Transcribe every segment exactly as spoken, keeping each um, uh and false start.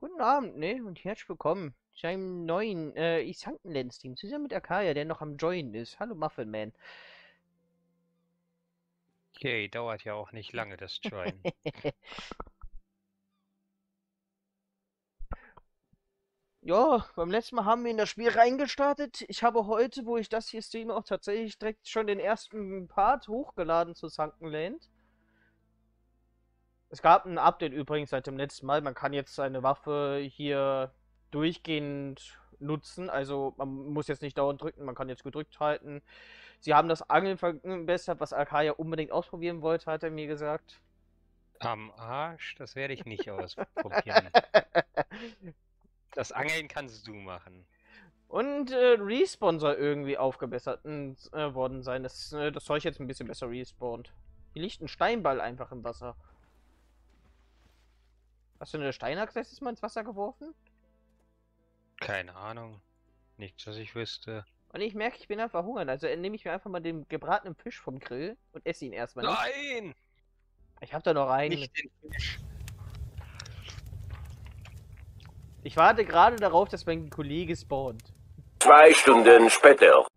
Guten Abend, ne? Und herzlich willkommen zu einem neuen äh, East Lands Team, zusammen mit Akaya, der noch am Joinen ist. Hallo Muffin Man. Okay, dauert ja auch nicht lange, das Join. Ja, beim letzten Mal haben wir in das Spiel reingestartet. Ich habe heute, wo ich das hier streame, auch tatsächlich direkt schon den ersten Part hochgeladen zu Sunken Land. Es gab ein Update übrigens seit dem letzten Mal. Man kann jetzt seine Waffe hier durchgehend nutzen. Also man muss jetzt nicht dauernd drücken, man kann jetzt gedrückt halten. Sie haben das Angeln verbessert, was Akaya unbedingt ausprobieren wollte, hat er mir gesagt. Am Arsch, das werde ich nicht ausprobieren. Das Angeln kannst du machen. Und äh, Respawn soll irgendwie aufgebessert äh, worden sein, dass äh, das Zeug jetzt ein bisschen besser respawnt. Hier liegt ein Steinball einfach im Wasser. Hast du eine Steinachse letztes Mal ins Wasser geworfen? Keine Ahnung. Nichts, was ich wüsste. Und ich merke, ich bin einfach verhungert. Also nehme ich mir einfach mal den gebratenen Fisch vom Grill und esse ihn erstmal nicht. Nein! Ich habe da noch einen. Nicht den Fisch. Ich warte gerade darauf, dass mein Kollege spawnt. Zwei Stunden später.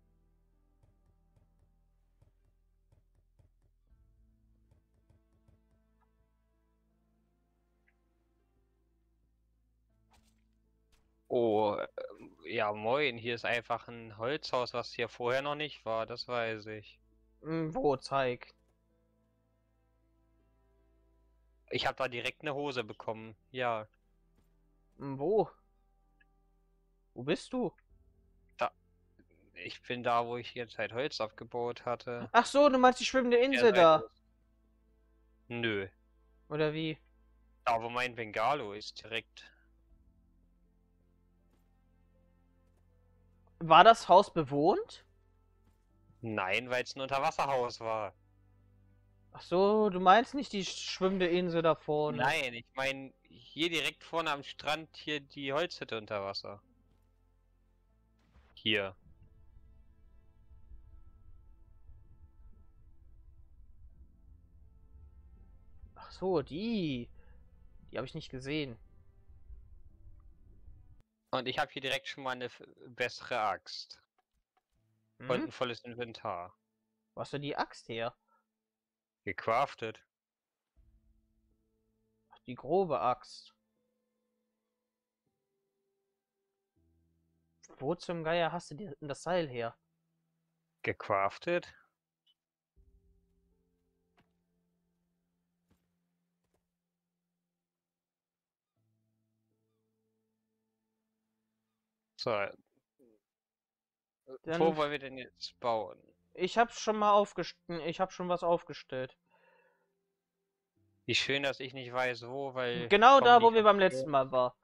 Oh, äh, ja moin, hier ist einfach ein Holzhaus, was hier vorher noch nicht war, das weiß ich. Hm, wo, zeig. Ich habe da direkt eine Hose bekommen, ja. Hm, wo? Wo bist du? Da. Ich bin da, wo ich jetzt halt Holz abgebaut hatte. Ach so, du meinst die schwimmende Insel da. Nö. Oder wie? Da, wo mein Bengalo ist, direkt. War das Haus bewohnt? Nein, weil es ein Unterwasserhaus war. Ach so, du meinst nicht die schwimmende Insel da vorne? Nein, ich meine hier direkt vorne am Strand hier die Holzhütte unter Wasser. Hier. Ach so, die. Die habe ich nicht gesehen. Und ich habe hier direkt schon mal eine f- bessere Axt. Hm? Und ein volles Inventar. Wo hast du die Axt her? Gecraftet. Ach, die grobe Axt. Wo zum Geier hast du dir denn das Seil her? Gecraftet? So. Dann Wo wollen wir denn jetzt bauen? ich habe schon mal aufgestellt. Ich habe schon was aufgestellt. Wie schön, dass ich nicht weiß, wo, weil. Genau Kommen da, die wo wir beim ganzen- letzten Mal waren.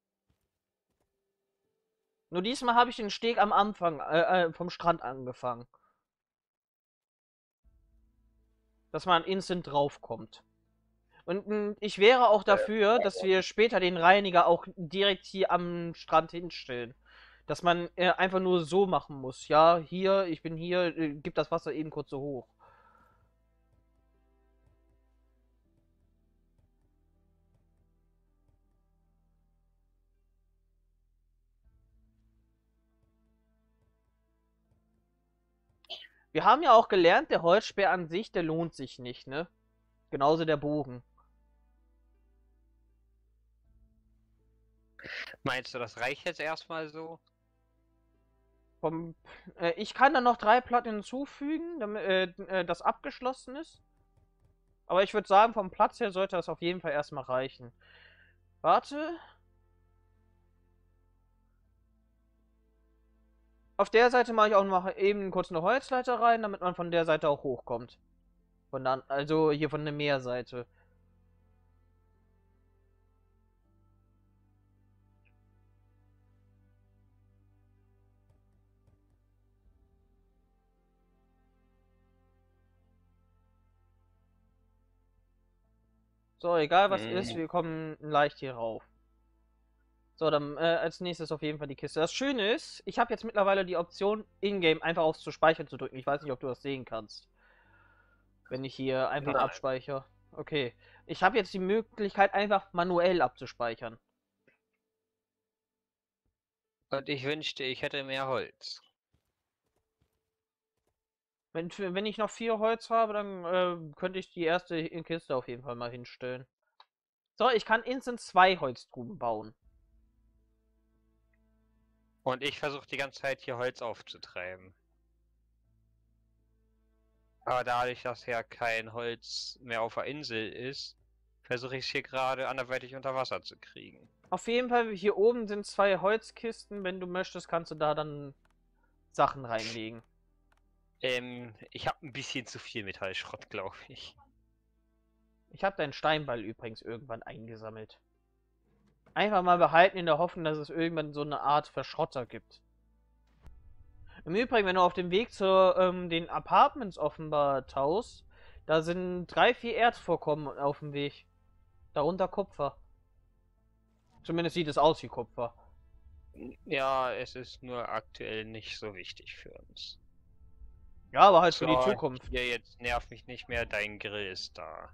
Nur diesmal habe ich den Steg am Anfang äh, äh, vom Strand angefangen. Dass man instant draufkommt. Und mh, ich wäre auch dafür, dass wir später den Reiniger auch direkt hier am Strand hinstellen. Dass man äh, einfach nur so machen muss. Ja, hier, ich bin hier, äh, gib das Wasser eben kurz so hoch. Wir haben ja auch gelernt, der Holzspeer an sich, der lohnt sich nicht, ne? Genauso der Bogen. Meinst du, das reicht jetzt erstmal so? Vom, äh, ich kann da noch drei Platten hinzufügen, damit äh, äh, das abgeschlossen ist. Aber ich würde sagen, vom Platz her sollte das auf jeden Fall erstmal reichen. Warte. Auf der Seite mache ich auch noch eben kurz eine Holzleiter rein, damit man von der Seite auch hochkommt. Von dann, also hier von der Meerseite. So, egal was ist, Hm. wir kommen leicht hier rauf. So, dann äh, als nächstes auf jeden Fall die Kiste. Das Schöne ist, ich habe jetzt mittlerweile die Option, in-game einfach aufs zu speichern zu drücken. Ich weiß nicht, ob du das sehen kannst. Wenn ich hier einfach Nein. abspeichere. Okay. Ich habe jetzt die Möglichkeit, einfach manuell abzuspeichern. Und ich wünschte, ich hätte mehr Holz. Wenn, wenn ich noch vier Holz habe, dann äh, könnte ich die erste Kiste auf jeden Fall mal hinstellen. So, ich kann instant zwei Holztruben bauen. Und ich versuche die ganze Zeit hier Holz aufzutreiben. Aber dadurch, dass ja kein Holz mehr auf der Insel ist, versuche ich es hier gerade anderweitig unter Wasser zu kriegen. Auf jeden Fall, hier oben sind zwei Holzkisten. Wenn du möchtest, kannst du da dann Sachen reinlegen. Ähm, ich habe ein bisschen zu viel Metallschrott, glaube ich. Ich habe deinen Steinball übrigens irgendwann eingesammelt. Einfach mal behalten in der Hoffnung, dass es irgendwann so eine Art Verschrotter gibt. Im Übrigen, wenn du auf dem Weg zu ähm, den Apartments offenbar tauchst, da sind drei, vier Erzvorkommen auf dem Weg. Darunter Kupfer. Zumindest sieht es aus wie Kupfer. Ja, es ist nur aktuell nicht so wichtig für uns. Ja, aber halt für die So, Zukunft. hier, jetzt nerv mich nicht mehr, dein Grill ist da.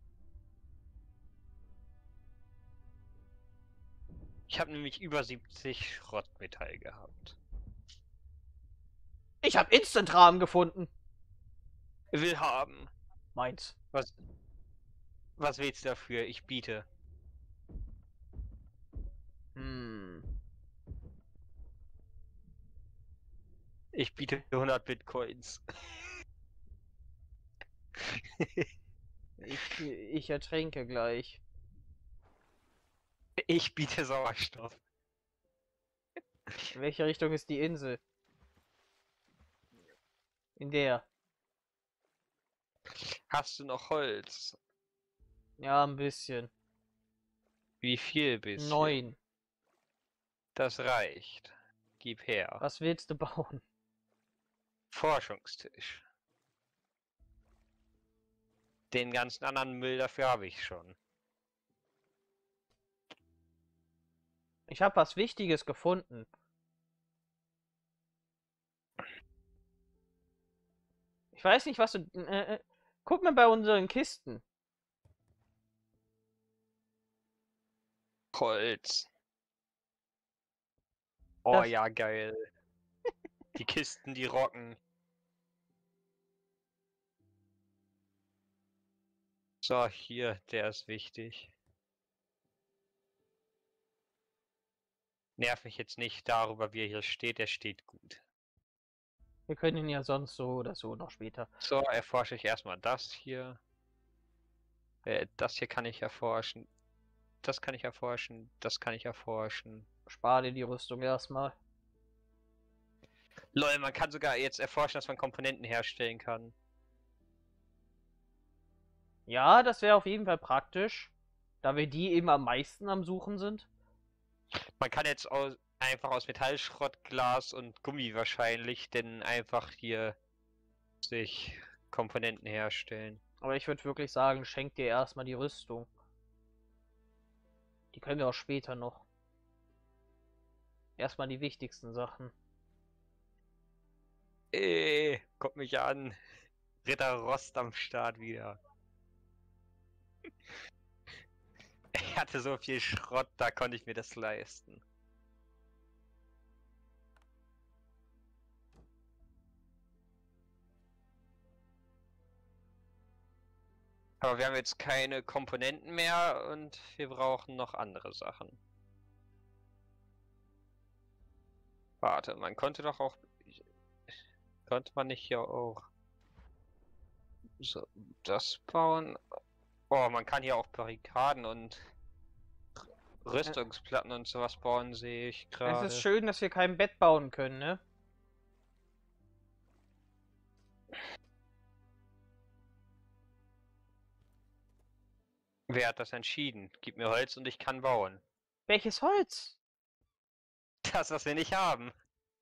Ich habe nämlich über siebzig Schrottmetall gehabt. Ich habe Instant-Rahmen gefunden. Will haben. Meins. Was, was willst du dafür? Ich biete. Hm. Ich biete hundert Bitcoins. Ich, ich ertrinke gleich. Ich biete Sauerstoff. In welche Richtung ist die Insel? In der. Hast du noch Holz? Ja, ein bisschen. Wie viel bisschen? Neun. Das reicht. Gib her. Was willst du bauen? Forschungstisch. Den ganzen anderen Müll dafür habe ich schon. Ich habe was Wichtiges gefunden. Ich weiß nicht, was du... Äh, äh, guck mal bei unseren Kisten. Holz. Oh Das- ja, geil. Die Kisten, die rocken. So, hier, der ist wichtig. Nerv mich jetzt nicht darüber, wie er hier steht, der steht gut. Wir können ihn ja sonst so oder so noch später. So, erforsche ich erstmal das hier. Äh, das hier kann ich erforschen. Das kann ich erforschen. Das kann ich erforschen. Spar dir die Rüstung erstmal. Lol, man kann sogar jetzt erforschen, dass man Komponenten herstellen kann. Ja, das wäre auf jeden Fall praktisch. Da wir die eben am meisten am Suchen sind. Man kann jetzt aus, einfach aus Metallschrott, Glas und Gummi wahrscheinlich, denn einfach hier sich Komponenten herstellen. Aber ich würde wirklich sagen, schenk dir erstmal die Rüstung. Die können wir auch später noch. Erstmal die wichtigsten Sachen. Ey, kommt mich an. Ritter Rost am Start wieder. Ich hatte so viel Schrott, da konnte ich mir das leisten. Aber wir haben jetzt keine Komponenten mehr und wir brauchen noch andere Sachen. Warte, man konnte doch auch... Konnte man nicht hier auch... So, das bauen... Oh, man kann hier auch Barrikaden und Rüstungsplatten und sowas bauen, sehe ich gerade. Es ist schön, dass wir kein Bett bauen können, ne? Wer hat das entschieden? Gib mir Holz und ich kann bauen. Welches Holz? Das, was wir nicht haben.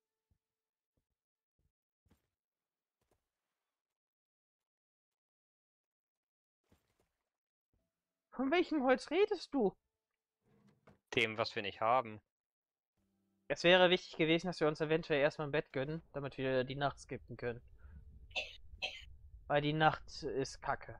Von welchem Holz redest du? Dem, was wir nicht haben. Es wäre wichtig gewesen, dass wir uns eventuell erstmal ein Bett gönnen, damit wir die Nacht skippen können. Weil die Nacht ist kacke.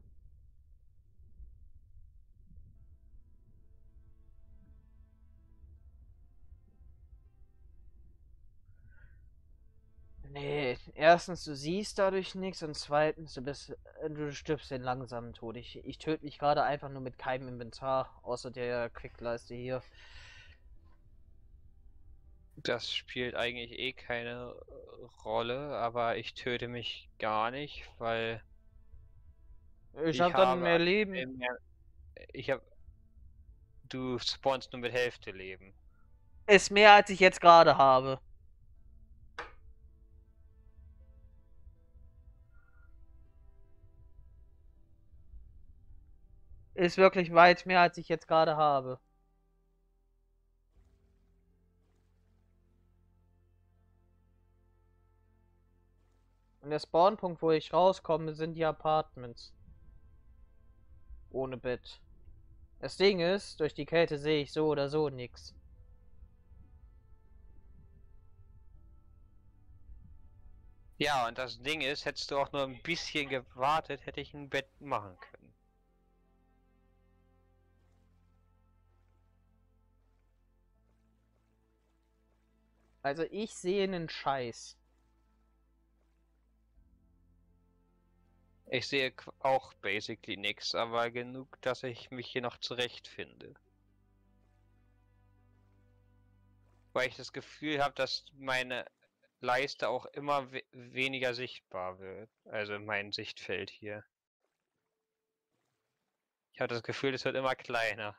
Erstens, du siehst dadurch nichts und zweitens, du bist, äh, du stirbst den langsamen Tod. Ich, ich töte mich gerade einfach nur mit keinem Inventar, außer der Quickleiste hier. Das spielt eigentlich eh keine Rolle, aber ich töte mich gar nicht, weil Ich, ich hab dann habe mehr aktuell Leben. mehr, ich habe, du spawnst nur mit Hälfte Leben. Ist mehr, als ich jetzt gerade habe. Ist wirklich weit mehr, als ich jetzt gerade habe. Und der Spawnpunkt, wo ich rauskomme, sind die Apartments. Ohne Bett. Das Ding ist, durch die Kälte sehe ich so oder so nichts. Ja, und das Ding ist, hättest du auch nur ein bisschen gewartet, hätte ich ein Bett machen können. Also ich sehe einen Scheiß. Ich sehe qu- auch basically nichts, aber genug, dass ich mich hier noch zurechtfinde. Weil ich das Gefühl habe, dass meine Leiste auch immer we weniger sichtbar wird. Also mein Sichtfeld hier. Ich habe das Gefühl, es wird immer kleiner.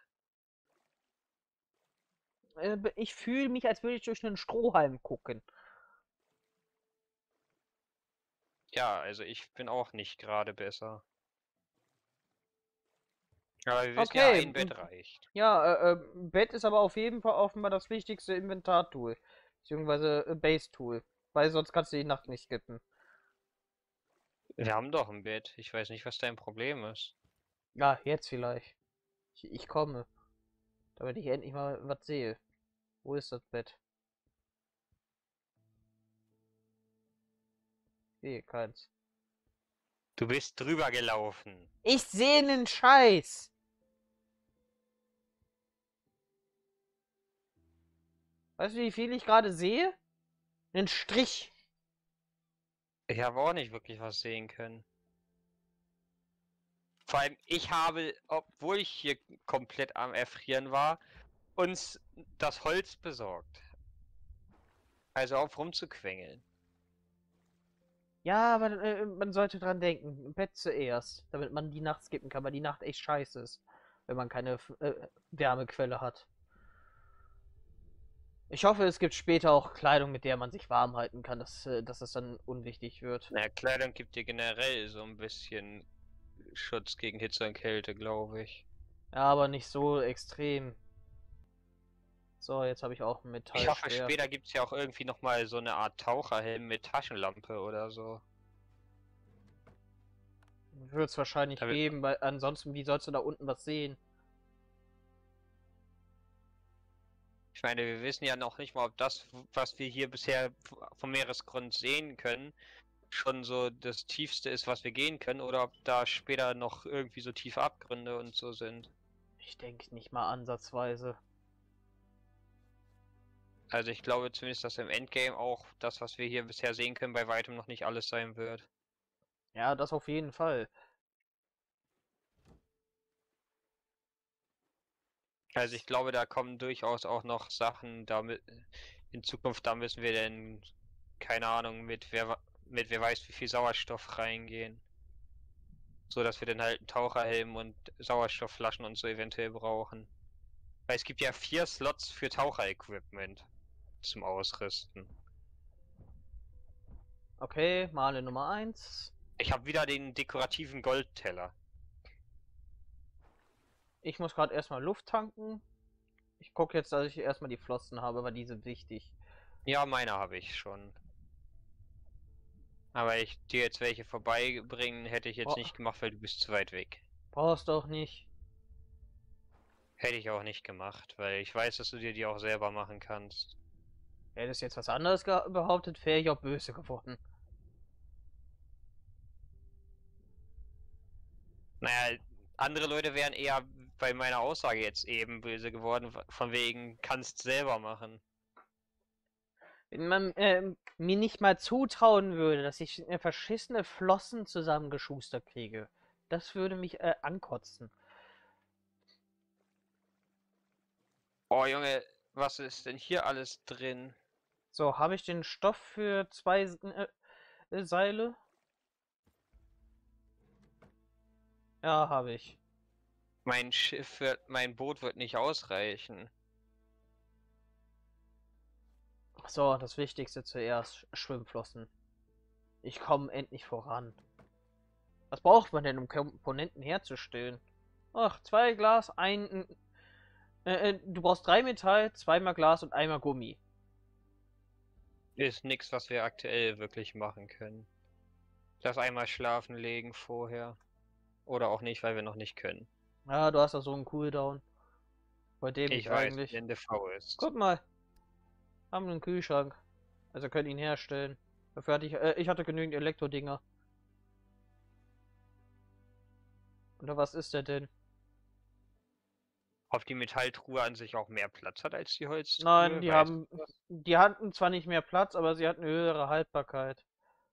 Äh, Ich fühle mich, als würde ich durch einen Strohhalm gucken. Ja, also ich bin auch nicht gerade besser. Aber wir wissen ja, Okay, ein Bett m- reicht. Ja, äh, äh, Bett ist aber auf jeden Fall offenbar das wichtigste Inventar-Tool. Beziehungsweise äh, Base-Tool. Weil sonst kannst du die Nacht nicht skippen. Wir haben doch ein Bett. Ich weiß nicht, was dein Problem ist. Ja, jetzt vielleicht. Ich, ich komme. Damit ich endlich mal was sehe. Wo ist das Bett? Ich sehe keins. Du bist drüber gelaufen. Ich sehe einen Scheiß! Weißt du, wie viel ich gerade sehe? Einen Strich. Ich habe auch nicht wirklich was sehen können. Vor allem, ich habe, obwohl ich hier komplett am Erfrieren war, uns das Holz besorgt. Also auf rumzuquengeln. Ja, aber äh, man sollte dran denken. Bett zuerst. Damit man die Nacht skippen kann, weil die Nacht echt scheiße ist. Wenn man keine äh, Wärmequelle hat. Ich hoffe, es gibt später auch Kleidung, mit der man sich warm halten kann, dass, äh, dass es dann unwichtig wird. Na, Kleidung gibt dir generell so ein bisschen Schutz gegen Hitze und Kälte, glaube ich. Ja, aber nicht so extrem. So, jetzt habe ich auch ein Ich hoffe, Metallschwert. später gibt es ja auch irgendwie nochmal so eine Art Taucherhelm mit Taschenlampe oder so. Wird es wahrscheinlich Damit- geben, weil ansonsten, wie sollst du da unten was sehen? Ich meine, wir wissen ja noch nicht mal, ob das, was wir hier bisher vom Meeresgrund sehen können, schon so das Tiefste ist, was wir gehen können, oder ob da später noch irgendwie so tiefe Abgründe und so sind. Ich denke nicht mal ansatzweise. Also ich glaube zumindest, dass im Endgame auch das, was wir hier bisher sehen können, bei weitem noch nicht alles sein wird. Ja, das auf jeden Fall. Also ich glaube, da kommen durchaus auch noch Sachen damit in Zukunft, da müssen wir denn, keine Ahnung, mit wer mit wer weiß wie viel Sauerstoff reingehen. So dass wir dann halt einen Taucherhelm und Sauerstoffflaschen und so eventuell brauchen. Weil es gibt ja vier Slots für Taucherequipment zum Ausrüsten. Okay, Male Nummer eins. Ich habe wieder den dekorativen Goldteller. Ich muss gerade erstmal Luft tanken. Ich gucke jetzt, dass ich erstmal die Flossen habe, weil die sind wichtig. Ja, meine habe ich schon. Aber ich dir jetzt welche vorbeibringen, hätte ich jetzt Oh. nicht gemacht, weil du bist zu weit weg. Brauchst du auch nicht. Hätte ich auch nicht gemacht, weil ich weiß, dass du dir die auch selber machen kannst. Hättest du jetzt was anderes behauptet, wäre ich auch böse geworden. Naja, andere Leute wären eher bei meiner Aussage jetzt eben böse geworden, von wegen, kannst selber machen. Wenn man ähm, mir nicht mal zutrauen würde, dass ich äh, verschissene Flossen zusammengeschustert kriege, das würde mich äh, ankotzen. Oh Junge, was ist denn hier alles drin? So, habe ich den Stoff für zwei äh, äh, Seile? Ja, habe ich. Mein Schiff wird, mein Boot wird nicht ausreichen. So, das Wichtigste zuerst, Schwimmflossen. Ich komme endlich voran. Was braucht man denn, um Komponenten herzustellen? Ach, zwei Glas, ein... Äh, äh, du brauchst drei Metall, zweimal Glas und einmal Gummi. Ist nichts, was wir aktuell wirklich machen können. Lass einmal schlafen legen vorher. Oder auch nicht, weil wir noch nicht können. Ja, du hast da so einen Cooldown. Bei dem Ich ich weiß, eigentlich... wie N D V ist. Guck mal. Haben einen Kühlschrank. Also können ihn herstellen. Dafür hatte ich... Äh, ich hatte genügend Elektrodinger. Oder was ist der denn? Ob die Metalltruhe an sich auch mehr Platz hat als die Holztruhe? Nein, die Weißt haben... du das? Die hatten zwar nicht mehr Platz, aber sie hatten eine höhere Haltbarkeit.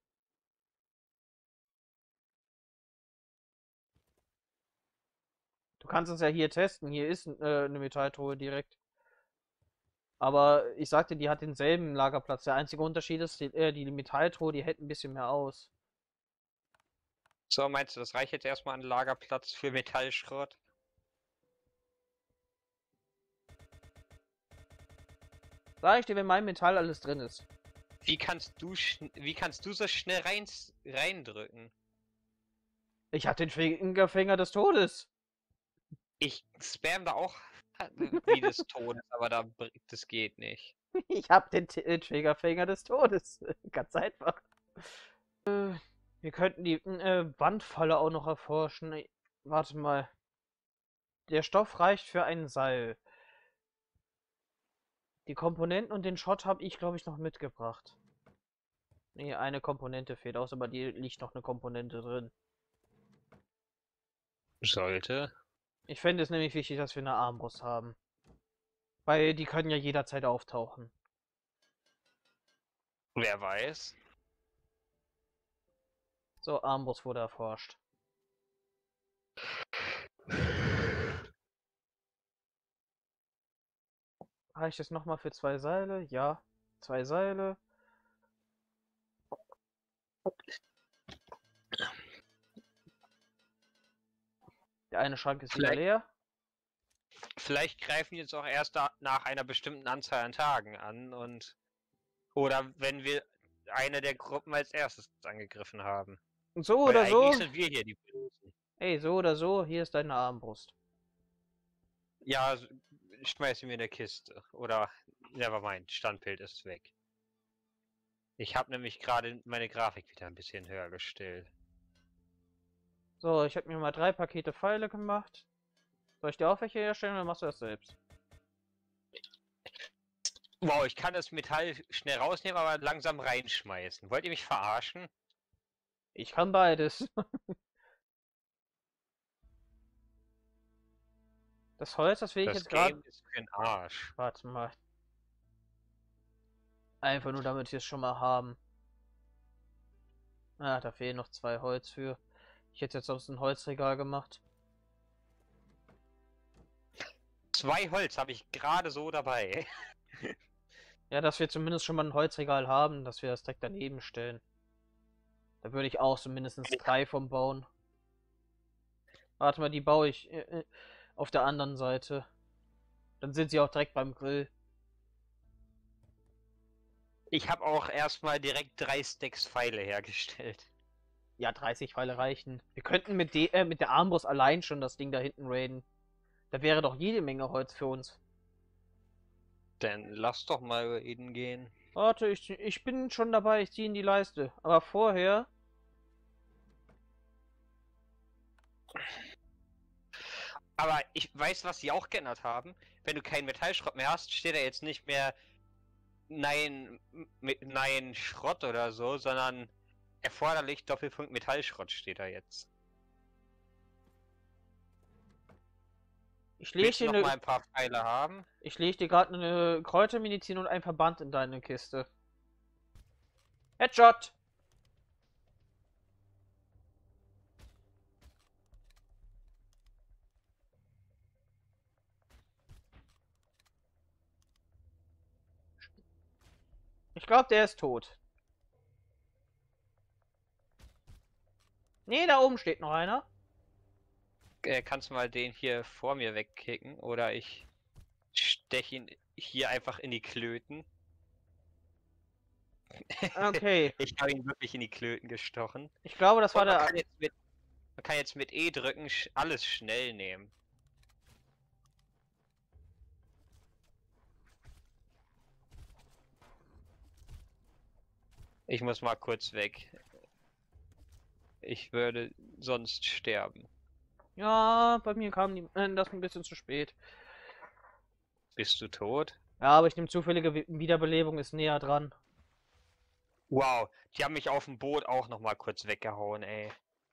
Du kannst es ja hier testen. Hier ist äh, eine Metalltruhe direkt. Aber ich sagte, die hat denselben Lagerplatz. Der einzige Unterschied ist, die, äh, die Metalltruhe, die hält ein bisschen mehr aus. So, meinst du, das reicht jetzt erstmal an Lagerplatz für Metallschrott? Sag ich dir, wenn mein Metall alles drin ist. Wie kannst du schn- wie kannst du so schnell rein reindrücken? Ich hatte den Fingerfinger des Todes. Ich spam da auch wie des Todes, aber da br- das geht nicht. Ich hab den T äh, Triggerfinger des Todes. Ganz einfach. Äh, wir könnten die äh, Wandfalle auch noch erforschen. Äh, Warte mal. Der Stoff reicht für ein Seil. Die Komponenten und den Schrott habe ich, glaube ich, noch mitgebracht. Nee, eine Komponente fehlt aus, aber die liegt noch eine Komponente drin. Sollte. Ich fände es nämlich wichtig, dass wir eine Armbrust haben. Weil die können ja jederzeit auftauchen. Wer weiß. So, Armbrust wurde erforscht. Reicht es nochmal für zwei Seile? Ja. Zwei Seile. Der eine Schrank ist wieder Vielleicht- leer. Vielleicht greifen die jetzt auch erst da nach einer bestimmten Anzahl an Tagen an und oder wenn wir eine der Gruppen als erstes angegriffen haben. Und so Weil oder so. eigentlich sind wir hier die Bösen. Ey, so oder so, hier ist deine Armbrust. Ja, s- schmeiß sie mir in der Kiste. Oder, nevermind, Standbild ist weg. Ich habe nämlich gerade meine Grafik wieder ein bisschen höher gestellt. So, ich habe mir mal drei Pakete Pfeile gemacht. Soll ich dir auch welche herstellen oder machst du das selbst? Wow, ich kann das Metall schnell rausnehmen, aber langsam reinschmeißen. Wollt ihr mich verarschen? Ich kann beides. Das Holz, das will ich Das jetzt gerade... Game ist für den Arsch. Warte mal. Einfach nur, damit wir es schon mal haben. Ah, da fehlen noch zwei Holz für. Ich hätte jetzt sonst ein Holzregal gemacht. Zwei Holz habe ich gerade so dabei. Ja, dass wir zumindest schon mal ein Holzregal haben, dass wir das direkt daneben stellen. Da würde ich auch so mindestens drei vom bauen. Warte mal, die baue ich äh, äh, auf der anderen Seite. Dann sind sie auch direkt beim Grill. Ich habe auch erstmal direkt drei Stacks Pfeile hergestellt. Ja, dreißig Pfeile reichen. Wir könnten mit, de äh, mit der Armbrust allein schon das Ding da hinten raiden. Da wäre doch jede Menge Holz für uns. Dann lass doch mal reden gehen. Warte, ich, ich bin schon dabei, ich ziehe in die Leiste. Aber vorher... Aber ich weiß, was sie auch geändert haben. Wenn du keinen Metallschrott mehr hast, steht da jetzt nicht mehr Nein, mit Nein Schrott oder so, sondern erforderlich Doppelpunkt Metallschrott steht da jetzt. Ich lege Willst du dir, noch ne, mal ein paar Pfeile haben? ich leg dir gerade eine Kräutermedizin und ein Verband in deine Kiste. Headshot! Ich glaube, der ist tot. Nee, da oben steht noch einer. Äh, kannst du mal den hier vor mir wegkicken? Oder ich steche ihn hier einfach in die Klöten. Okay. Ich habe ihn wirklich in die Klöten gestochen. Ich glaube, das war Und man, der... kann jetzt mit, man kann jetzt mit E drücken sch- alles schnell nehmen. Ich muss mal kurz weg. Ich würde sonst sterben. Ja, bei mir kam die, äh, das ein bisschen zu spät. Bist du tot? Ja, aber ich nehme zufällige Wi- Wiederbelebung, ist näher dran. Wow, die haben mich auf dem Boot auch noch mal kurz weggehauen, ey.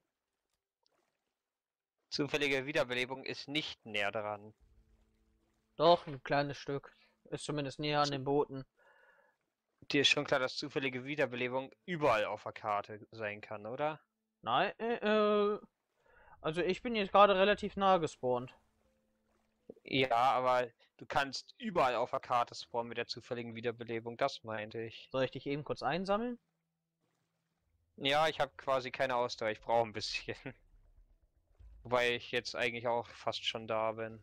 Zufällige Wiederbelebung ist nicht näher dran. Doch, ein kleines Stück. Ist zumindest näher an den Booten. Dir ist schon klar, dass zufällige Wiederbelebung überall auf der Karte sein kann, oder? Nein, äh, äh, also ich bin jetzt gerade relativ nah gespawnt. Ja, aber du kannst überall auf der Karte spawnen mit der zufälligen Wiederbelebung, das meinte ich. Soll ich dich eben kurz einsammeln? Ja, ich habe quasi keine Ausdauer, ich brauche ein bisschen. Wobei ich jetzt eigentlich auch fast schon da bin.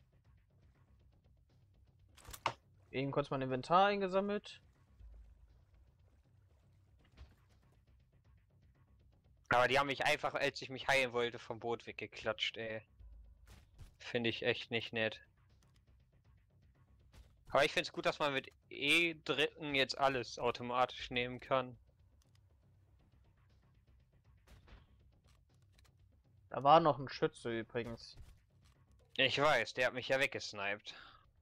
Eben kurz mein Inventar eingesammelt. Aber die haben mich einfach, als ich mich heilen wollte, vom Boot weggeklatscht, ey. Finde ich echt nicht nett. Aber ich finde es gut, dass man mit E dritten jetzt alles automatisch nehmen kann. Da war noch ein Schütze übrigens. Ich weiß, der hat mich ja weggesniped.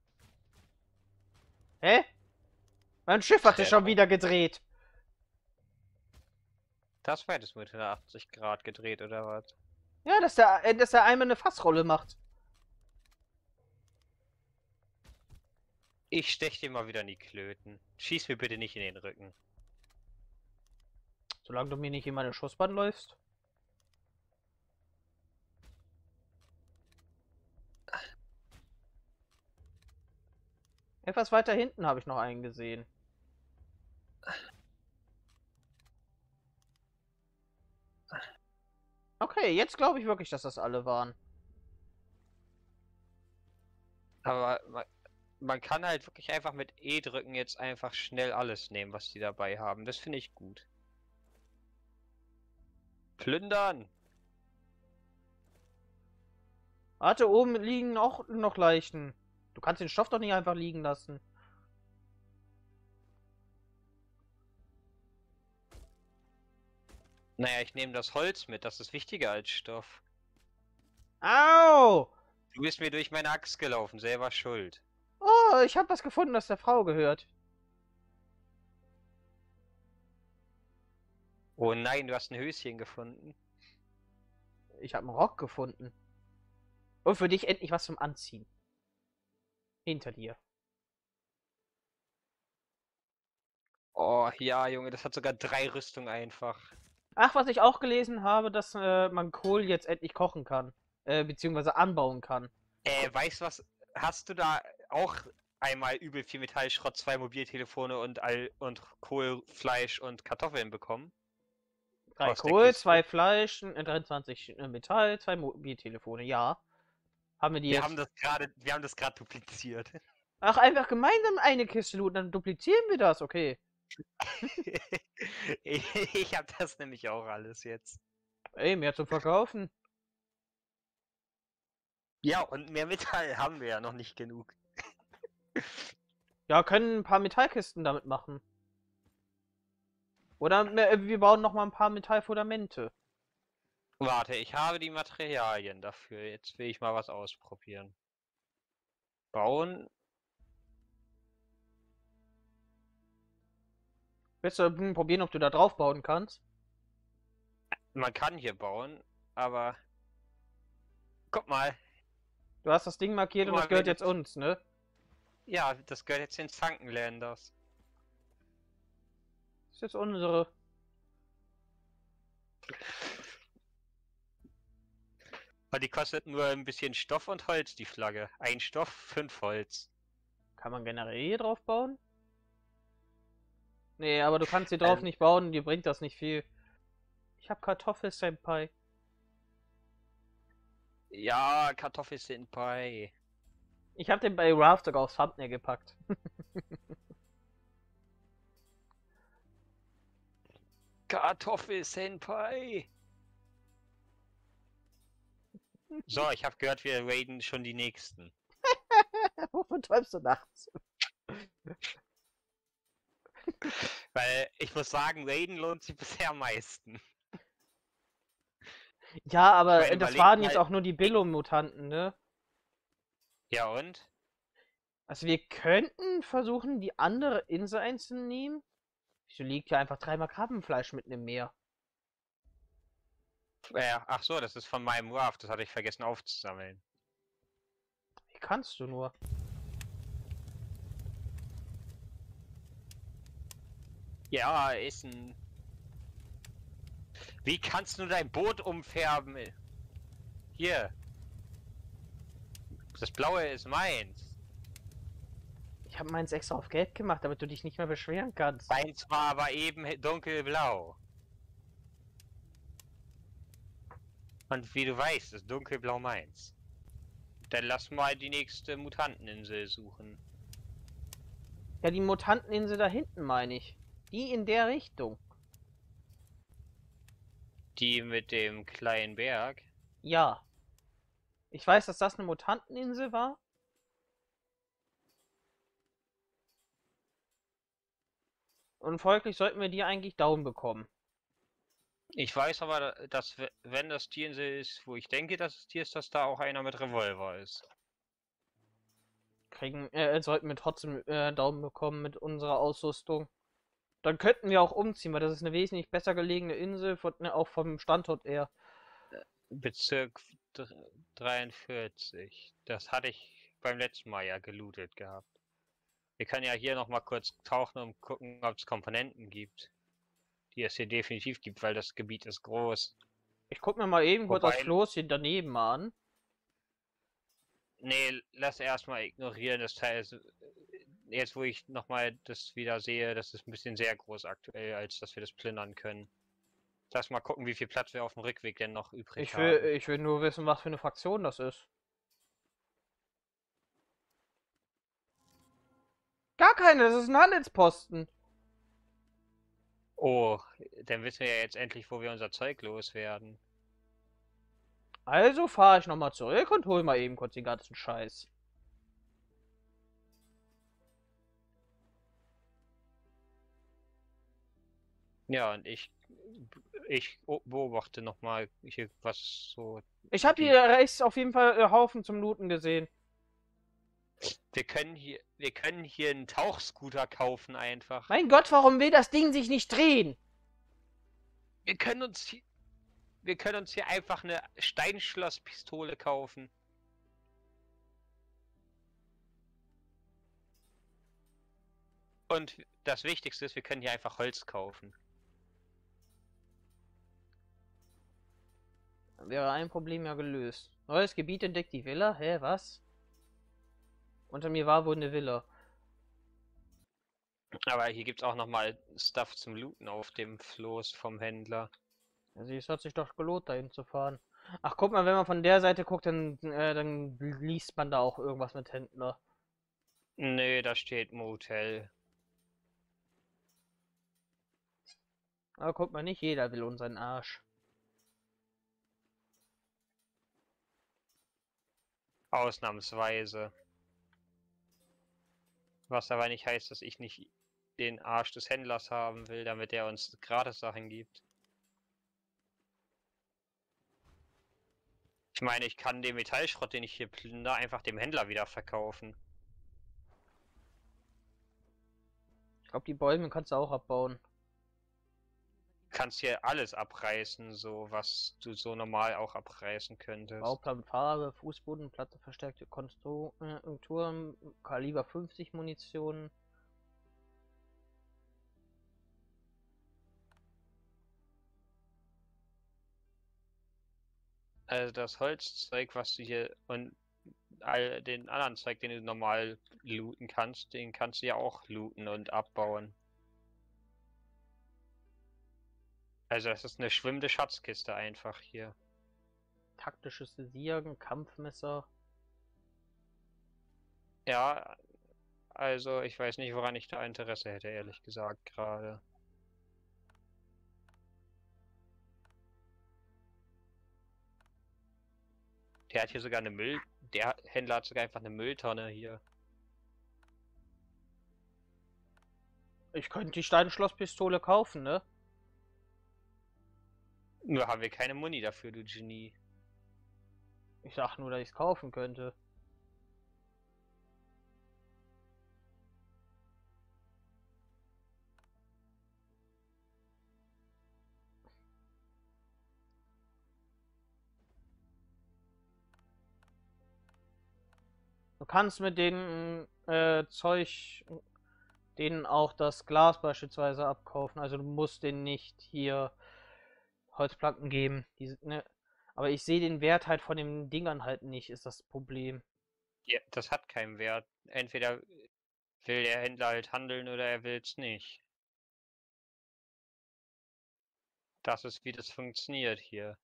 Hä? Mein Schiff hat sich Treffer. schon wieder gedreht. Das war das mit hundertachtzig Grad gedreht, oder was? Ja, dass der, äh, dass er einmal eine Fassrolle macht. Ich stech dir mal wieder in die Klöten. Schieß mir bitte nicht in den Rücken. Solange du mir nicht in meine Schussbahn läufst. Etwas weiter hinten habe ich noch einen gesehen. Okay, jetzt glaube ich wirklich, dass das alle waren. Aber man, man kann halt wirklich einfach mit E drücken jetzt einfach schnell alles nehmen, was die dabei haben. Das finde ich gut. Plündern! Warte, oben liegen auch noch Leichen. Du kannst den Stoff doch nicht einfach liegen lassen. Naja, ich nehme das Holz mit, das ist wichtiger als Stoff. Au! Du bist mir durch meine Axt gelaufen, selber schuld. Oh, ich habe was gefunden, das der Frau gehört. Oh nein, du hast ein Höschen gefunden. Ich habe einen Rock gefunden. Und für dich endlich was zum Anziehen. Hinter dir. Oh ja, Junge, das hat sogar drei Rüstungen einfach. Ach, was ich auch gelesen habe, dass äh, man Kohl jetzt endlich kochen kann. Äh, beziehungsweise anbauen kann. Äh, weißt du was? Hast du da auch einmal übel viel Metallschrott, zwei Mobiltelefone und all und Kohl, Fleisch und Kartoffeln bekommen? Drei Aus der Kohl, Kiste. zwei Fleisch, äh, dreiundzwanzig Metall, zwei Mobiltelefone, ja. Haben wir die Wir jetzt... haben das gerade, wir haben das gerade dupliziert. Ach, einfach gemeinsam eine Kiste looten, dann duplizieren wir das, okay. ich ich habe das nämlich auch alles jetzt. Ey, mehr zum Verkaufen. Ja, und mehr Metall haben wir ja noch nicht genug. Ja, können ein paar Metallkisten damit machen. Oder äh, wir bauen noch mal ein paar Metallfundamente. Warte, ich habe die Materialien dafür. Jetzt will ich mal was ausprobieren. Bauen. Willst du hm, probieren, ob du da drauf bauen kannst? Man kann hier bauen, aber... Guck mal. Du hast das Ding markiert Guck und mal, das gehört wenn jetzt das- uns, ne? Ja, das gehört jetzt den Zankenländers. ist jetzt unsere. Weil die kostet nur ein bisschen Stoff und Holz, die Flagge. Ein Stoff, fünf Holz. Kann man generell hier drauf bauen? Nee, aber du kannst hier drauf Ähm. nicht bauen, dir bringt das nicht viel. Ich hab Kartoffel-Senpai. Ja, Kartoffel-Senpai. Ich hab den bei Raft sogar aufs Thumbnail gepackt. Kartoffel-Senpai. So, ich habe gehört, wir raiden schon die nächsten. Wovon träumst du nachts? Weil ich muss sagen, raiden lohnt sich bisher am meisten. Ja, aber Ich meine, das überleg waren mal- jetzt auch nur die Billo-Mutanten, ne? Ja und? Also wir könnten versuchen, die andere Insel einzunehmen. Wieso liegt hier einfach dreimal Krabbenfleisch mitten im Meer? Äh, ach so, das ist von meinem Raft, das hatte ich vergessen aufzusammeln. Wie kannst du nur? Ja, ist ein... Wie kannst du dein Boot umfärben? Hier. Das Blaue ist meins. Ich habe meins extra auf Gelb gemacht, damit du dich nicht mehr beschweren kannst. Meins war aber eben dunkelblau. Und wie du weißt, ist dunkelblau meins. Dann lass mal die nächste Mutanteninsel suchen. Ja, die Mutanteninsel da hinten meine ich. Die in der Richtung. Die mit dem kleinen Berg. Ja. Ich weiß, dass das eine Mutanteninsel war. Und folglich sollten wir die eigentlich down bekommen. Ich weiß aber, dass wenn das die Insel ist, wo ich denke, dass es die ist, dass da auch einer mit Revolver ist. Kriegen, äh, sollten wir trotzdem äh, Daumen bekommen mit unserer Ausrüstung. Dann könnten wir auch umziehen, weil das ist eine wesentlich besser gelegene Insel, von, ne, auch vom Standort her. Bezirk dreiundvierzig. Das hatte ich beim letzten Mal ja gelootet gehabt. Wir können ja hier noch mal kurz tauchen und gucken, ob es Komponenten gibt. Die es hier definitiv gibt, weil das Gebiet ist groß. Ich guck mir mal eben kurz Wobei- das Floß hier daneben an. Nee, lass erstmal ignorieren, das Teil ist, jetzt wo ich nochmal das wieder sehe, das ist ein bisschen sehr groß aktuell, als dass wir das plündern können. Lass mal gucken, wie viel Platz wir auf dem Rückweg denn noch übrig Ich will, haben. ich will nur wissen, was für eine Fraktion das ist. Gar keine, das ist ein Handelsposten. Oh, dann wissen wir ja jetzt endlich, wo wir unser Zeug loswerden. Also fahre ich nochmal zurück und hol mal eben kurz den ganzen Scheiß. Ja, und ich, ich beobachte nochmal hier, was so... Ich habe die- hier rechts auf jeden Fall äh, Haufen zum Looten gesehen. Wir können hier, wir können hier einen Tauchscooter kaufen einfach. Mein Gott, warum will das Ding sich nicht drehen? Wir können uns hier, wir können uns hier einfach eine Steinschlosspistole kaufen. Und das Wichtigste ist, wir können hier einfach Holz kaufen. Dann wäre ein Problem ja gelöst. Neues Gebiet entdeckt die Villa? Hä, was? Unter mir war wohl eine Villa. Aber hier gibt es auch nochmal Stuff zum Looten auf dem Floß vom Händler. Also es hat sich doch gelohnt, dahin zu fahren. Ach, guck mal, wenn man von der Seite guckt, dann, äh, dann liest man da auch irgendwas mit Händler. Nö, da steht Motel. Aber guck mal, nicht jeder will unseren Arsch. Ausnahmsweise. Was aber nicht heißt, dass ich nicht den Arsch des Händlers haben will, damit er uns gratis Sachen gibt. Ich meine, ich kann den Metallschrott, den ich hier plündere, einfach dem Händler wieder verkaufen. Ich glaube, die Bäume kannst du auch abbauen. Du kannst hier alles abreißen, so was du so normal auch abreißen könntest. Bauplan, Farbe, Fußbodenplatte, verstärkte Konstrukturen, Kaliber fünfzig Munition. Also das Holzzeug, was du hier und all den anderen Zeug, den du normal looten kannst, den kannst du ja auch looten und abbauen. Also das ist eine schwimmende Schatzkiste einfach hier. Taktisches Visieren, Kampfmesser. Ja, also ich weiß nicht, woran ich da Interesse hätte, ehrlich gesagt, gerade. Der hat hier sogar eine Müll... Der Händler hat sogar einfach eine Mülltonne hier. Ich könnte die Steinschlosspistole kaufen, ne? Nur haben wir keine Muni dafür, du Genie. Ich sag nur, dass ich es kaufen könnte. Du kannst mit dem äh, Zeug denen auch das Glas beispielsweise abkaufen. Also du musst denen nicht hier Holzplanken geben. Die, ne? Aber ich sehe den Wert halt von den Dingern halt nicht, ist das Problem. Ja, das hat keinen Wert. Entweder will der Händler halt handeln oder er will es nicht. Das ist, wie das funktioniert hier.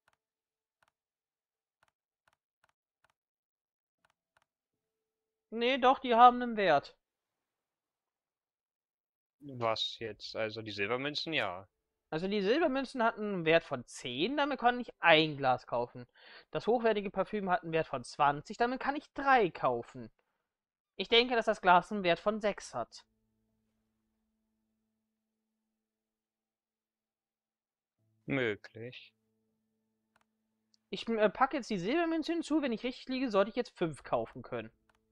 Nee, doch, die haben einen Wert. Was jetzt? Also die Silbermünzen, ja. Also die Silbermünzen hatten einen Wert von zehn, damit kann ich ein Glas kaufen. Das hochwertige Parfüm hat einen Wert von zwanzig, damit kann ich drei kaufen. Ich denke, dass das Glas einen Wert von sechs hat. Möglich. Ich äh, packe jetzt die Silbermünze hinzu, wenn ich richtig liege, sollte ich jetzt fünf kaufen können.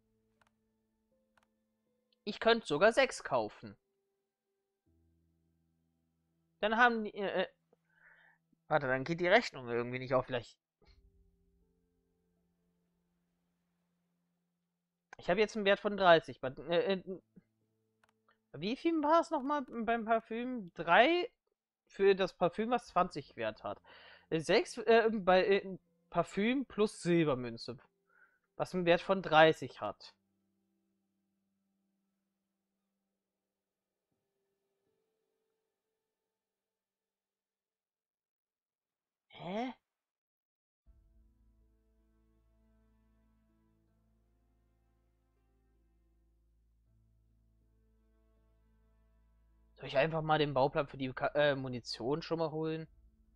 Ich könnte sogar sechs kaufen. Dann haben die... Äh, warte, dann geht die Rechnung irgendwie nicht auf. Vielleicht... Ich habe jetzt einen Wert von dreißig. Äh, äh, wie viel war es nochmal beim Parfüm? drei für das Parfüm, was zwanzig Wert hat. sechs äh, bei äh, Parfüm plus Silbermünze, was einen Wert von dreißig hat. Hä? Soll ich einfach mal den Bauplan für die äh, Munition schon mal holen?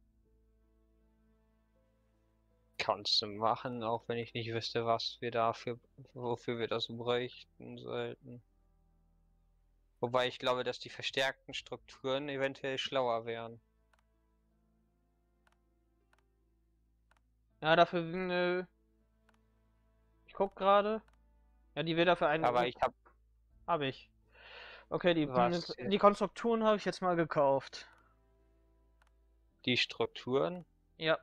Kannst du machen, auch wenn ich nicht wüsste, was wir dafür, wofür wir das bräuchten sollten. Wobei ich glaube, dass die verstärkten Strukturen eventuell schlauer wären. Ja, dafür. Äh, ich guck gerade. Ja, die will dafür einen. Aber ich habe Hab ich. Okay, die, was die Konstrukturen habe ich jetzt mal gekauft. die Strukturen. Ja.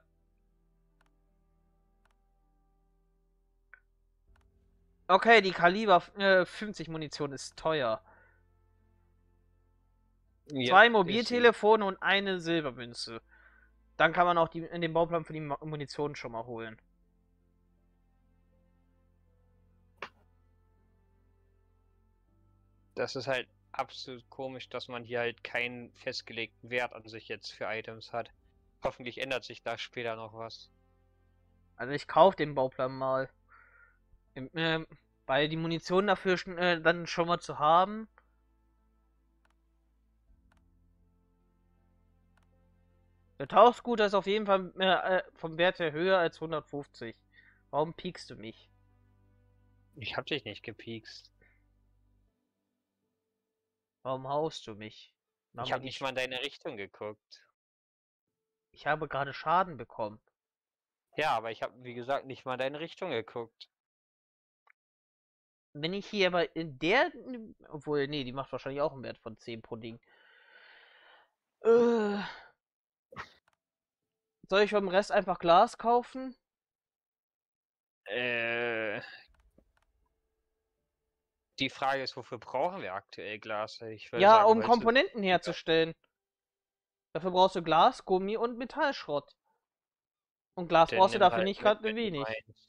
Okay, die Kaliber äh, fünfzig Munition ist teuer. Ja, Zwei ist- Mobiltelefone und eine Silbermünze. Dann kann man auch die, in den Bauplan für die Mo- Munition schon mal holen. Das ist halt absolut komisch, dass man hier halt keinen festgelegten Wert an sich jetzt für Items hat. Hoffentlich ändert sich da später noch was. Also ich kaufe den Bauplan mal. Im, ähm, weil die Munition dafür schon, äh, dann schon mal zu haben. Der Tauchscooter ist auf jeden Fall äh, äh, vom Wert her höher als hundertfünfzig. Warum piekst du mich? Ich hab dich nicht gepiekst. Warum haust du mich? Mach Ich mir habe die nicht Sch- mal in deine Richtung geguckt. Ich habe gerade Schaden bekommen. Ja, aber ich habe, wie gesagt, nicht mal in deine Richtung geguckt. Wenn ich hier aber in der. Obwohl, nee, die macht wahrscheinlich auch einen Wert von zehn pro Ding. Äh, soll ich vom Rest einfach Glas kaufen? Äh, die Frage ist, wofür brauchen wir aktuell Glas? Ich würde Ja, sagen, um Holz ist- Komponenten herzustellen. Dafür brauchst du Glas, Gummi und Metallschrott. Und Glas Dann brauchst du nimm dafür halt nicht mit, gerade wenn du wenig. meinst.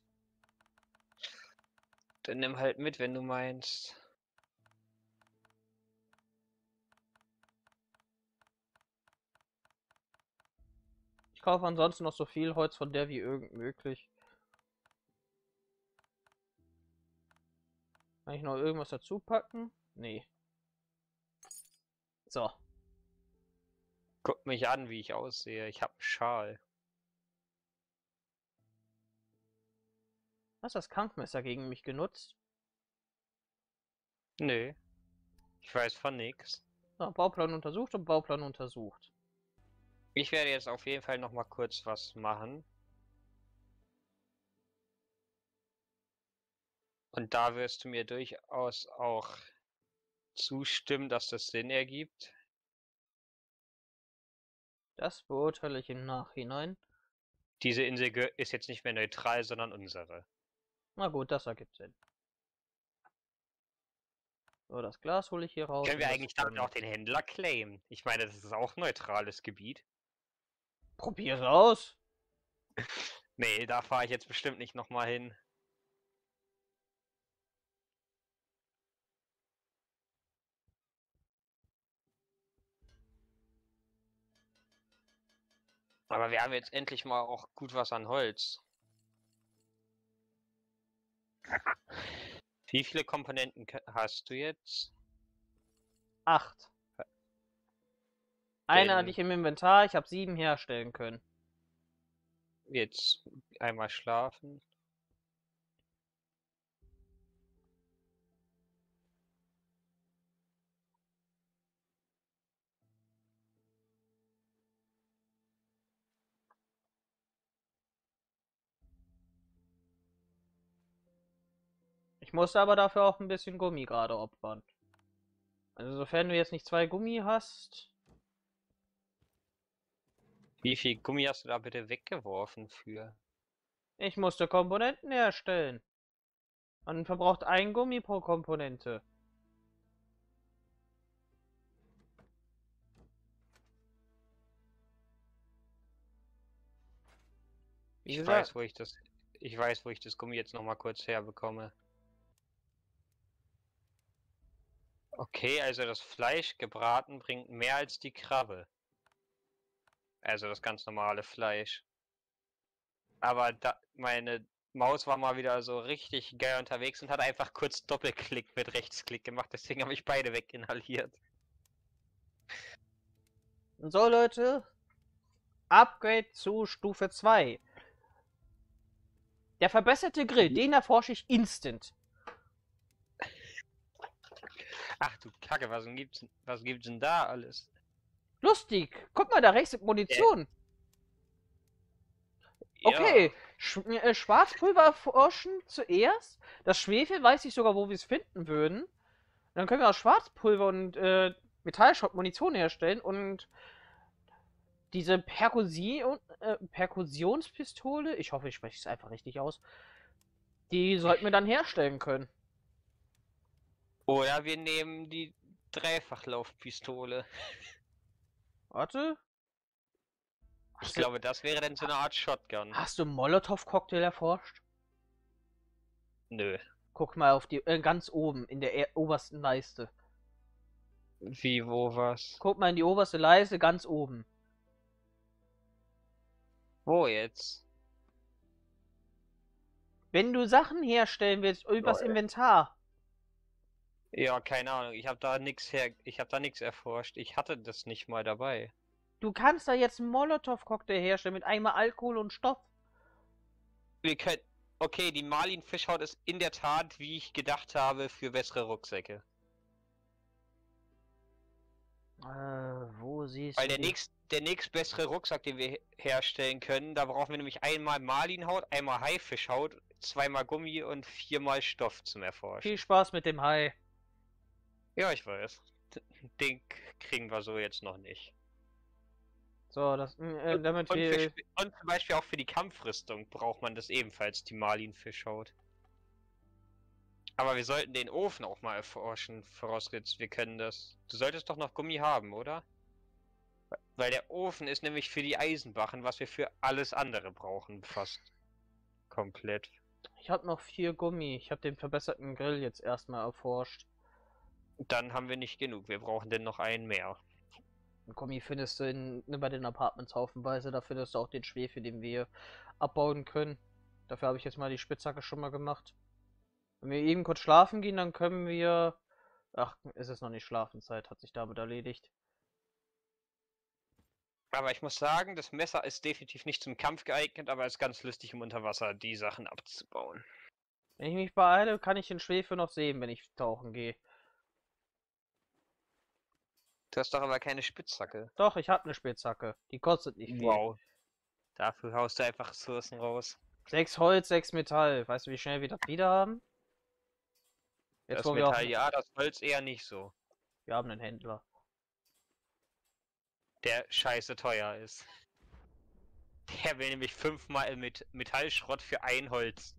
Dann nimm halt mit, wenn du meinst. Ich kaufe ansonsten noch so viel Holz von der wie irgend möglich. Kann ich noch irgendwas dazu packen? Nee. So. Guck mich an, wie ich aussehe. Ich hab einen Schal. Hast du das Kampfmesser gegen mich genutzt? Nö. Ich weiß von nix. So, Bauplan untersucht und Bauplan untersucht. Ich werde jetzt auf jeden Fall noch mal kurz was machen. Und da wirst du mir durchaus auch zustimmen, dass das Sinn ergibt. Das beurteile ich im Nachhinein. Diese Insel gehö- ist jetzt nicht mehr neutral, sondern unsere. Na gut, das ergibt Sinn. So, das Glas hole ich hier raus. Können wir und das eigentlich damit Granit. auch den Händler claimen? Ich meine, das ist auch neutrales Gebiet. Probier's aus! Nee, da fahre ich jetzt bestimmt nicht nochmal hin. Aber wir haben jetzt endlich mal auch gut was an Holz. Wie viele Komponenten ke- hast du jetzt? Acht. Eine Denn- hatte ich im Inventar, ich habe sieben herstellen können. Jetzt einmal schlafen. Ich musste aber dafür auch ein bisschen Gummi gerade opfern. Also sofern du jetzt nicht zwei Gummi hast. Wie viel Gummi hast du da bitte weggeworfen für? Ich musste Komponenten herstellen. Man verbraucht ein Gummi pro Komponente. Wie Ich gesagt, weiß, wo ich das. Ich weiß, wo ich das Gummi jetzt noch mal kurz herbekomme. Okay, also das Fleisch gebraten bringt mehr als die Krabbe. Also das ganz normale Fleisch. Aber da, meine Maus war mal wieder so richtig geil unterwegs und hat einfach kurz Doppelklick mit Rechtsklick gemacht, deswegen habe ich beide weginhaliert. so Leute, Upgrade zu Stufe zwei. Der verbesserte Grill, den erforsche ich instant. Ach du Kacke, was gibt's, was gibt's denn da alles? Lustig, guck mal, da rechts ist Munition. Okay, Sch äh, Schwarzpulver erforschen zuerst. Das Schwefel weiß ich sogar, wo wir es finden würden. Dann können wir aus Schwarzpulver und äh, Metallschrott Munition herstellen und diese Perkussion, äh, Perkussionspistole, ich hoffe, ich spreche es einfach richtig aus, die sollten wir dann herstellen können. Oder wir nehmen die Dreifachlaufpistole. Warte. Ich Hast du, glaube, das wäre dann so eine Art Shotgun. hast du Molotow-Cocktail erforscht? Nö. Guck mal auf die, äh, ganz oben, in der er obersten Leiste. Wie, wo, was? Guck mal in die oberste Leiste, ganz oben. Wo jetzt? Wenn du Sachen herstellen willst, übers Lol. Inventar. Ja, keine Ahnung. Ich habe da nichts her, ich habe da nichts erforscht. Ich hatte das nicht mal dabei. Du kannst da jetzt einen Molotow-Cocktail herstellen mit einmal Alkohol und Stoff. Wir können. Okay, die Marlin Fischhaut ist in der Tat, wie ich gedacht habe, für bessere Rucksäcke. Äh, wo siehst Weil du der die? nächst, der nächst bessere Rucksack, den wir he- herstellen können, da brauchen wir nämlich einmal Marlinhaut, einmal Haifischhaut, zweimal Gummi und viermal Stoff zum Erforschen. Viel Spaß mit dem Hai. Ja, ich weiß. Den k- kriegen wir so jetzt noch nicht. So, das, äh, damit Und, für, wir... sp- und zum Beispiel auch für die Kampfrüstung braucht man das ebenfalls, die Marlin-Fischhaut. Aber wir sollten den Ofen auch mal erforschen, vorausgesetzt wir können das. Du solltest doch noch Gummi haben, oder? Weil der Ofen ist nämlich für die Eisenbachen, was wir für alles andere brauchen, fast komplett. Ich habe noch vier Gummi. Ich habe den verbesserten Grill jetzt erstmal erforscht. Dann haben wir nicht genug. Wir brauchen denn noch einen mehr. Gummi findest du in, ne, bei den Apartments haufenweise. Da findest du auch den Schwefel, den wir abbauen können. Dafür habe ich jetzt mal die Spitzhacke schon mal gemacht. Wenn wir eben kurz schlafen gehen, dann können wir... Ach, es ist noch nicht Schlafenszeit, hat sich damit erledigt. Aber ich muss sagen, das Messer ist definitiv nicht zum Kampf geeignet, aber ist ganz lustig, um unter Wasser die Sachen abzubauen. Wenn ich mich beeile, kann ich den Schwefel noch sehen, wenn ich tauchen gehe. Du hast doch aber keine Spitzhacke. Doch, ich habe eine Spitzhacke. Die kostet nicht viel. Wow. Dafür haust du einfach Ressourcen raus. Sechs Holz, sechs Metall. Weißt du, wie schnell wir das wieder haben? Jetzt, Das wo wir auch... Metall, ja, das Holz eher nicht so. Wir haben einen Händler. Der scheiße teuer ist. Der will nämlich fünfmal mit Metallschrott für ein Holz.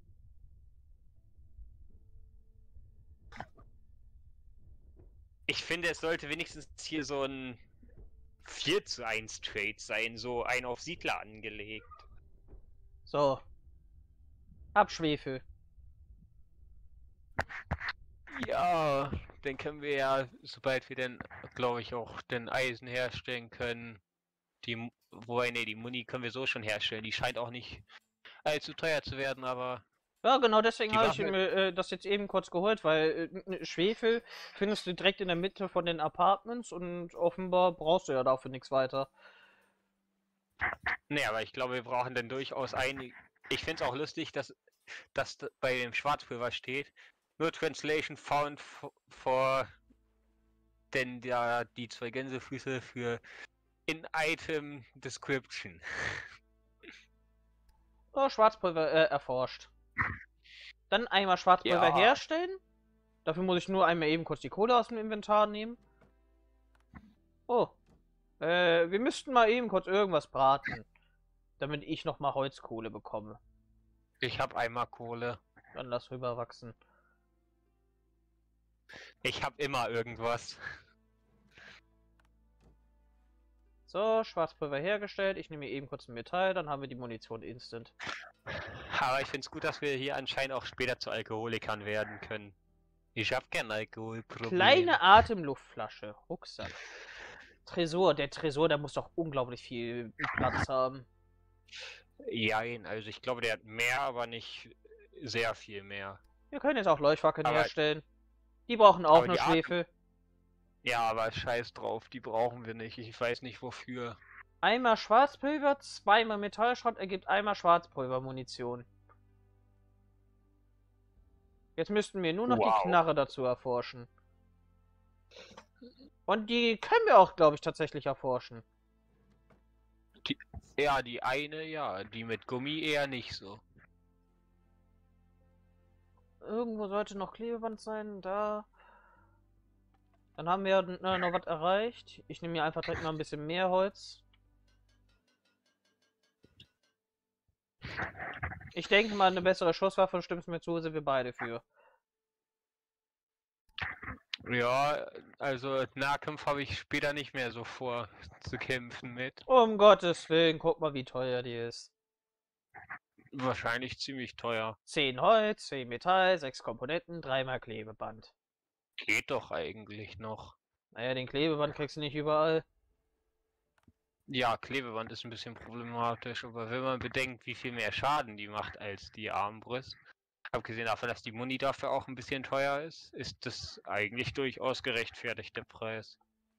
Ich finde, es sollte wenigstens hier so ein vier zu eins Trade sein, so ein auf Siedler angelegt. So. Abschwefel. Ja, den können wir ja, sobald wir dann, glaube ich, auch den Eisen herstellen können. Die, wobei, ne, die Muni können wir so schon herstellen. Die scheint auch nicht allzu teuer zu werden, aber... Ja, genau deswegen Die habe ich Waffe- mir äh, das jetzt eben kurz geholt, weil äh, Schwefel findest du direkt in der Mitte von den Apartments und offenbar brauchst du ja dafür nichts weiter. Ne, aber ich glaube, wir brauchen dann durchaus ein... Ich finde es auch lustig, dass, dass d- bei dem Schwarzpulver steht, nur Translation found f- for... Denn ja, die zwei Gänsefüße für In-Item Description. Oh, Schwarzpulver äh, erforscht. Dann einmal Schwarzpulver Ja. herstellen. Dafür muss ich nur einmal eben kurz die Kohle aus dem Inventar nehmen. Oh. Äh, wir müssten mal eben kurz irgendwas braten. Damit ich nochmal Holzkohle bekomme. Ich habe einmal Kohle. Dann lass rüberwachsen. Ich habe immer irgendwas. So, Schwarzpulver hergestellt. Ich nehme eben kurz ein Metall, dann haben wir die Munition instant. Aber ich finde es gut, dass wir hier anscheinend auch später zu Alkoholikern werden können. Ich habe kein Alkoholproblem. Kleine Atemluftflasche. Rucksack. Tresor. Der Tresor, der muss doch unglaublich viel Platz haben. Jein, also ich glaube, der hat mehr, aber nicht sehr viel mehr. Wir können jetzt auch Leuchtfackeln Aber- herstellen. Die brauchen auch aber nur die Atem- Schwefel. Ja, aber scheiß drauf, die brauchen wir nicht. Ich weiß nicht wofür. Einmal Schwarzpulver, zweimal Metallschrott ergibt einmal Schwarzpulvermunition. Jetzt müssten wir nur noch Wow. die Knarre dazu erforschen. Und die können wir auch, glaube ich, tatsächlich erforschen. Ja, die eine, ja. Die mit Gummi eher nicht so. Irgendwo sollte noch Klebeband sein, da. Dann haben wir äh, noch was erreicht. Ich nehme mir einfach direkt mal ein bisschen mehr Holz. Ich denke mal, eine bessere Schusswaffe, stimmst du mir zu, sind wir beide für. Ja, also Nahkampf habe ich später nicht mehr so vor zu kämpfen mit. Um Gottes Willen, guck mal, wie teuer die ist. Wahrscheinlich ziemlich teuer. zehn Holz, zehn Metall, sechs Komponenten, dreimal Klebeband. Geht doch eigentlich noch. Naja, den Klebeband kriegst du nicht überall. Ja, Klebeband ist ein bisschen problematisch, aber wenn man bedenkt, wie viel mehr Schaden die macht als die Armbrust, abgesehen davon, dass die Muni dafür auch ein bisschen teuer ist, ist das eigentlich durchaus gerechtfertigt, der Preis.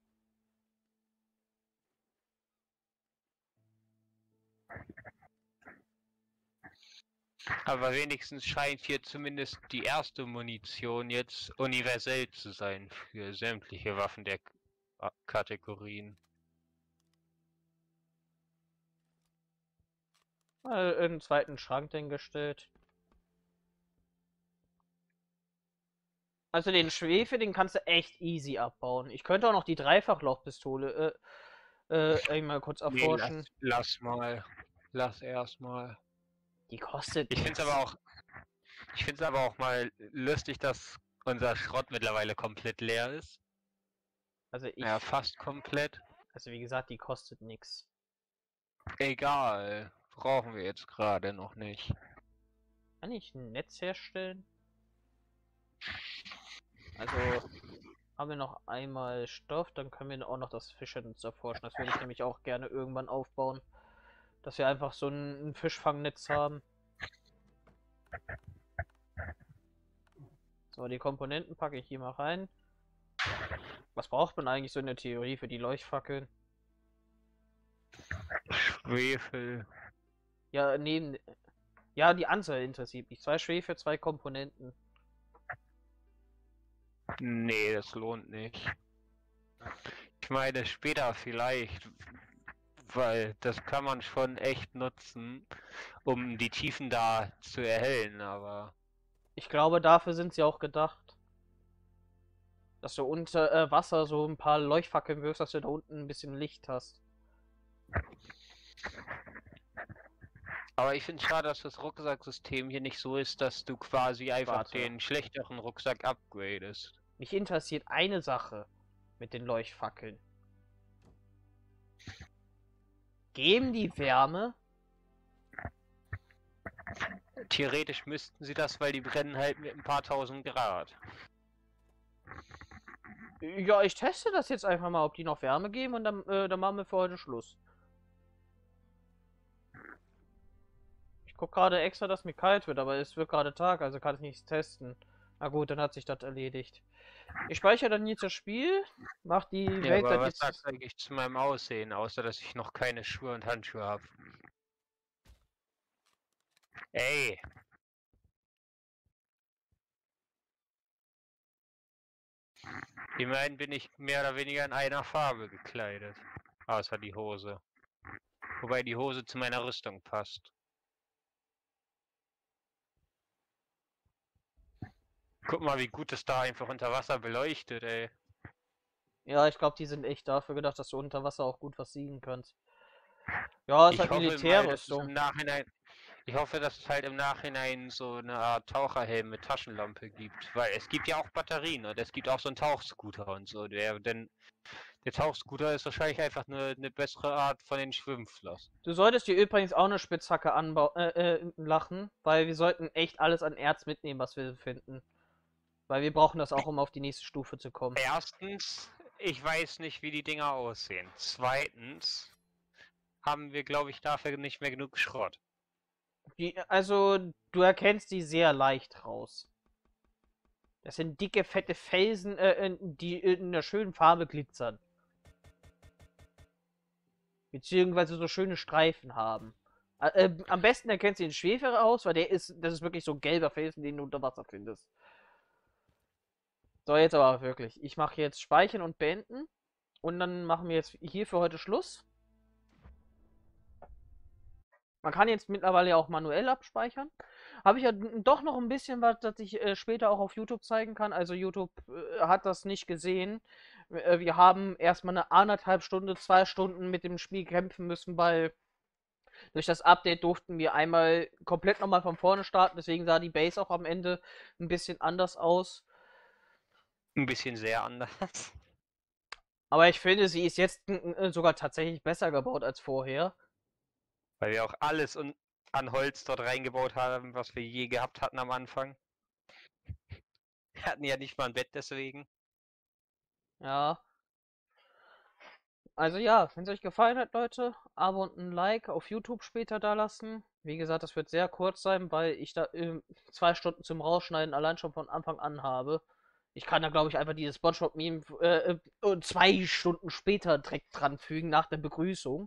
Aber wenigstens scheint hier zumindest die erste Munition jetzt universell zu sein für sämtliche Waffen der K- Kategorien. Mal in den zweiten Schrank denn gestellt. Also den Schwefel, den kannst du echt easy abbauen. Ich könnte auch noch die Dreifachlochpistole äh, äh, einmal kurz Nee, erforschen. lass, lass mal. Lass erstmal. Die kostet Ich finde es nix. aber auch. Ich finde es aber auch mal lustig, dass unser Schrott mittlerweile komplett leer ist. Also ich, Ja, fast komplett. Also wie gesagt, die kostet nichts. Egal. Brauchen wir jetzt gerade noch nicht. Kann ich ein Netz herstellen? Also haben wir noch einmal Stoff, dann können wir auch noch das Fischernetz erforschen. Das würde ich nämlich auch gerne irgendwann aufbauen. Dass wir einfach so ein, ein Fischfangnetz haben. So, die Komponenten packe ich hier mal rein. Was braucht man eigentlich so in der Theorie für die Leuchtfackeln? Schwefel. Ja, neben... Ja, die Anzahl interessiert mich. Zwei Schwefel, zwei Komponenten. Nee, das lohnt nicht. Ich meine, später vielleicht, weil das kann man schon echt nutzen, um die Tiefen da zu erhellen, aber Ich glaube, dafür sind sie auch gedacht. Dass du unter äh, Wasser so ein paar Leuchtfackeln wirfst, dass du da unten ein bisschen Licht hast. aber ich finde schade, dass das Rucksacksystem hier nicht so ist, dass du quasi einfach Warte. den schlechteren Rucksack upgradest. Mich interessiert eine Sache mit den Leuchtfackeln. Geben die Wärme? Theoretisch müssten sie das, weil die brennen halt mit ein paar tausend Grad. Ja, ich teste das jetzt einfach mal, ob die noch Wärme geben und dann, äh, dann machen wir für heute Schluss. Ich gucke gerade extra, dass mir kalt wird, aber es wird gerade Tag, also kann ich nichts testen. Na gut, dann hat sich das erledigt. Ich speichere dann jetzt das Spiel, mach die Ja, Welt aber dann was jetzt. sagst du eigentlich zu meinem Aussehen, außer dass ich noch keine Schuhe und Handschuhe habe? Ey! Immerhin bin ich mehr oder weniger in einer Farbe gekleidet. Außer die Hose. Wobei die Hose zu meiner Rüstung passt. Guck mal, wie gut es da einfach unter Wasser beleuchtet, ey. Ja, ich glaube, die sind echt dafür gedacht, dass du unter Wasser auch gut was sehen kannst. Ja, ist Ich halt hoffe mal, dass es Militärrüstung. im Nachhinein. Ich hoffe, dass es halt im Nachhinein so eine Art Taucherhelm mit Taschenlampe gibt. Weil es gibt ja auch Batterien und es gibt auch so einen Tauchscooter und so. Der, denn der Tauchscooter ist wahrscheinlich einfach eine, eine bessere Art von den Schwimmflossen. Du solltest dir übrigens auch eine Spitzhacke anbauen, äh, äh, lachen, weil wir sollten echt alles an Erz mitnehmen, was wir finden. Weil wir brauchen das auch, um auf die nächste Stufe zu kommen. Erstens, ich weiß nicht, wie die Dinger aussehen. Zweitens haben wir, glaube ich, dafür nicht mehr genug Schrott. Die, also, du erkennst die sehr leicht raus. Das sind dicke, fette Felsen, äh, die in einer schönen Farbe glitzern. Beziehungsweise so schöne Streifen haben. Äh, am besten erkennst du den Schwefel raus, weil der ist, das ist wirklich so ein gelber Felsen, den du unter Wasser findest. So, jetzt aber wirklich. Ich mache jetzt Speichern und Beenden. Und dann machen wir jetzt hier für heute Schluss. Man kann jetzt mittlerweile auch manuell abspeichern. Habe ich ja doch noch ein bisschen was, das ich äh, später auch auf YouTube zeigen kann. Also YouTube äh, hat das nicht gesehen. Äh, wir haben erstmal eine anderthalb Stunde, zwei Stunden mit dem Spiel kämpfen müssen, weil durch das Update durften wir einmal komplett nochmal von vorne starten. Deswegen sah die Base auch am Ende ein bisschen anders aus. Ein bisschen sehr anders. Aber ich finde, sie ist jetzt äh, sogar tatsächlich besser gebaut als vorher. Weil wir auch alles un an Holz dort reingebaut haben, was wir je gehabt hatten am Anfang. Wir hatten ja nicht mal ein Bett deswegen. Ja. Also ja, wenn es euch gefallen hat, Leute, Abo und ein Like auf YouTube später da lassen. Wie gesagt, das wird sehr kurz sein, weil ich da äh, zwei Stunden zum Rausschneiden allein schon von Anfang an habe. Ich kann da, glaube ich, einfach dieses SpongeBob-Meme äh, äh, zwei Stunden später direkt dran fügen, nach der Begrüßung.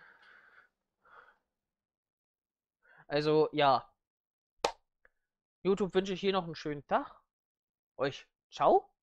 Also ja, YouTube wünsche ich hier noch einen schönen Tag. Euch ciao.